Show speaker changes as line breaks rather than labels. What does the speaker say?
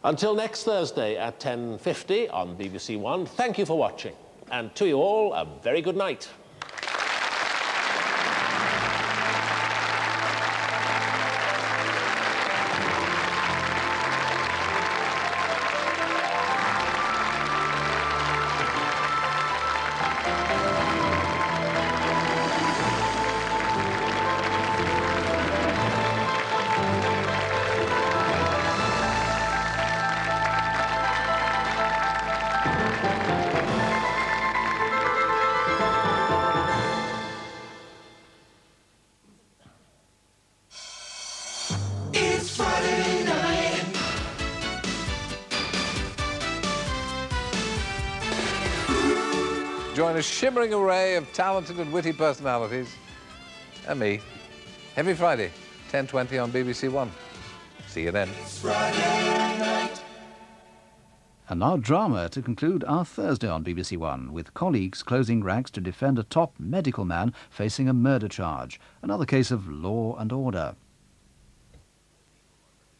Until next Thursday at 10:50 on BBC One, thank you for watching. And to you all, a very good night.
Join a shimmering array of talented and witty personalities and me every Friday, 10:20 on BBC One. See you then.
And now drama to conclude our Thursday on BBC One, with colleagues closing ranks to defend a top medical man facing a murder charge. Another case of law and order.